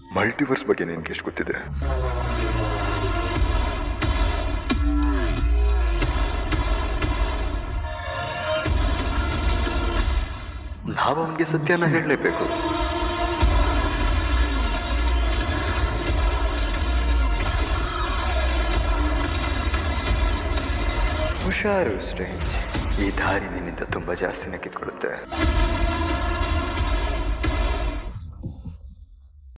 Multiverse ಬಗ್ಗೆ ನಿನ್ಗೆ ಎಷ್ಟು ಗೊತ್ತಿದೆ? ನಾವು ಅವನಿಗೆ ಸತ್ಯನ ಹೇಳಲೇಬೇಕು. ಹುಷಾರು ಸ್ಟ್ರೇಂಜ್, ಈ ದಾರಿ ನಿನ್ನಿಂದ ತುಂಬ ಜಾಸ್ತಿನೇ ಕಿತ್ಕೊಳ್ಳುತ್ತೆ.